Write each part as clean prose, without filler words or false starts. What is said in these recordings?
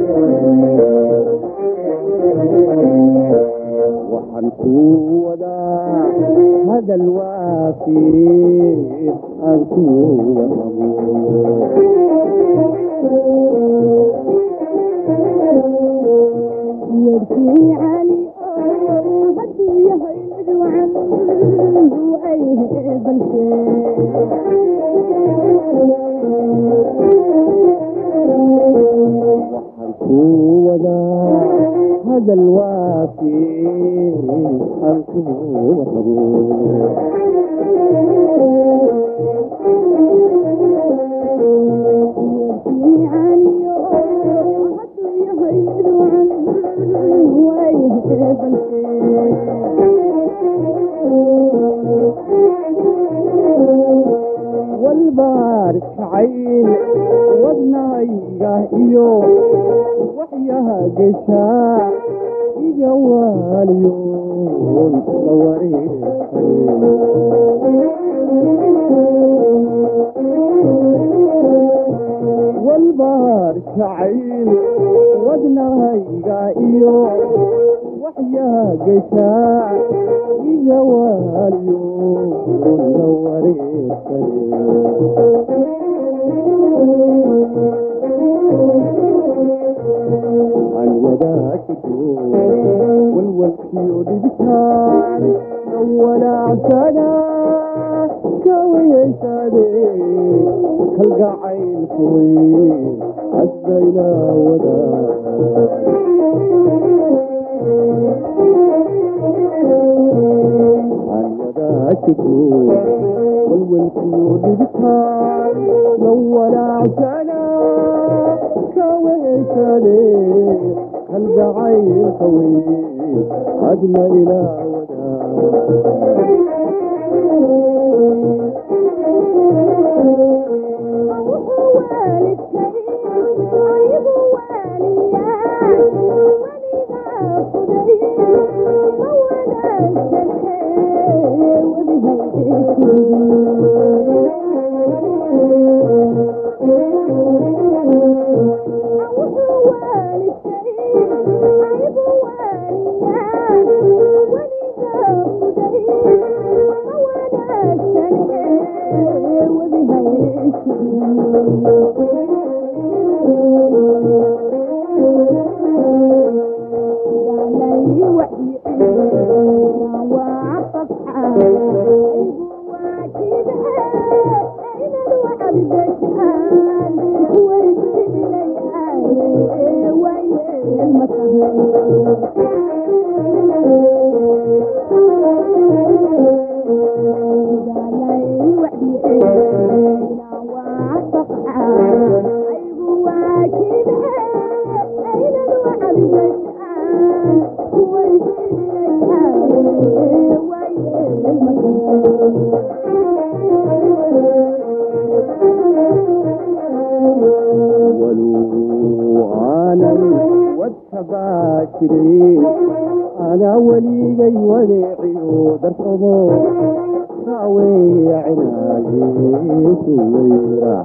waxaan kuu wadaa hadal waafi aan kuu waramo warkii cali oo hadduu yahay mid wacan ay balse waxaan kuu wadaa hadal waafi aan kuu waramo warkii cali oo hadduu yahay mid wacan ay balse walbaar jacayl wadnahayga iyo waxyaha geshaa iga waaliyoon la wareegay walbaar jacayl wadnahayga iyo waxyaha geshaa iga waaliyoon la wareegay عن وذاكته والوكي ودبكان ولا عسانا كوي سادي كالقعين كوي عزينا عن وذاكته والوكي ودبكان ولا عسانا قلب عين طويل عدنا إلى أنا ولي وليعي ودرقضو ساوي عناجي سويرا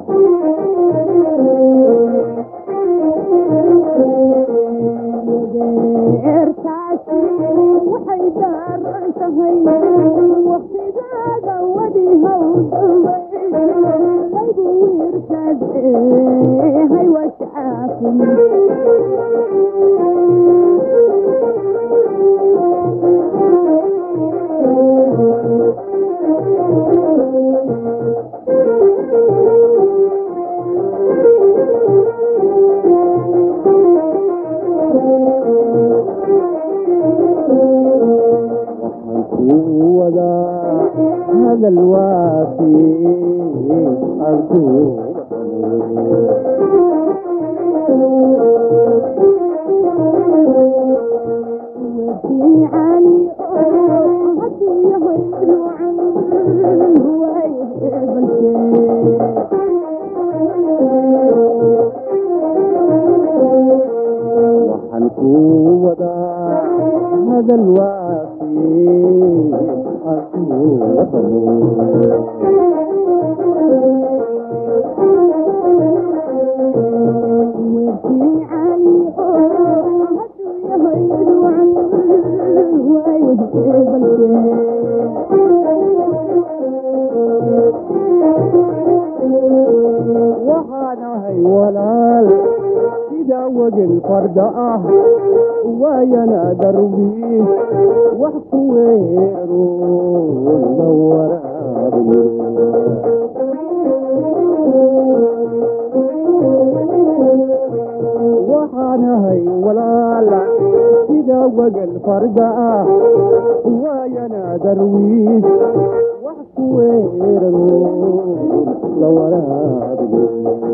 ارتعشي وحيدار انتهي وقت ذاك وديها وضوي ليبو ويرتاز هاي وشعافي هذا الوافي أرجو وفي علي هدو يهيلو عنه وحنكو ودا هذا الوافي وفي علي sida wagel farda ah waayana darwiis wax ku weero la waraabiyo waxaanahay walaala sida wagel farda ah waayana darwiis wax ku weero la waraabiyo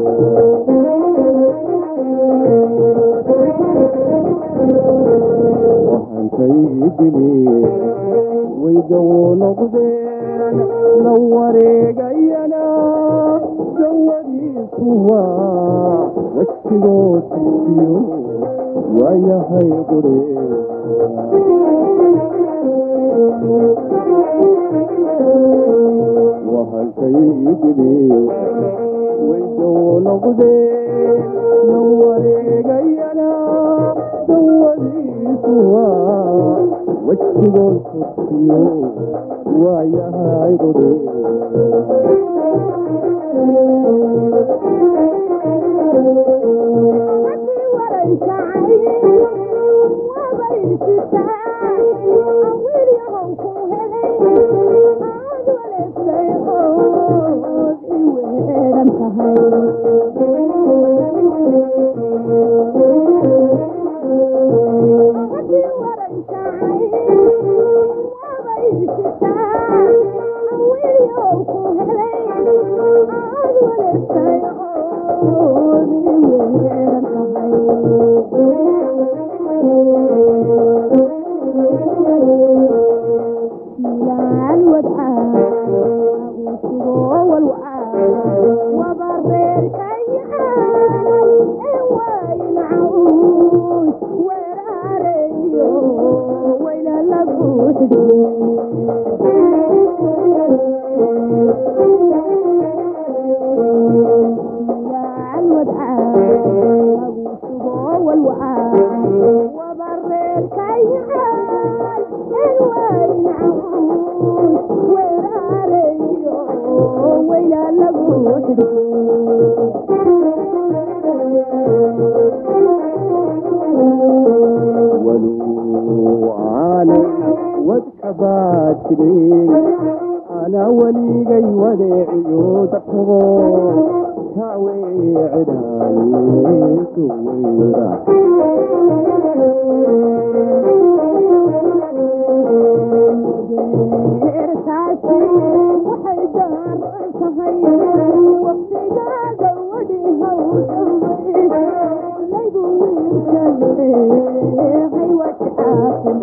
waxaan kaydili waydawo noqdeen la wareegayana dawadiisu waa wajigootiyo waayahay qure waxaan kaydili waydawo noqdeen la wareegayana dawadiisu waa wajigootiyo waayahay qure أنا وليغي وديعيو تحضو كاوي عدالي كويرا إرساسي وحيدار صغير وقتنا دوديها وصغير ليبو ويرسالي حيوة آخر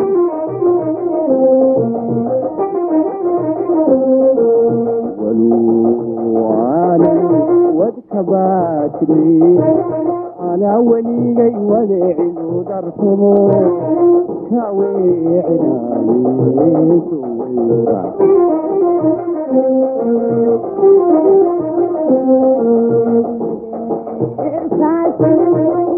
كباتري أنا وليغي وديعيو درسمو كاوي عنالي سويرا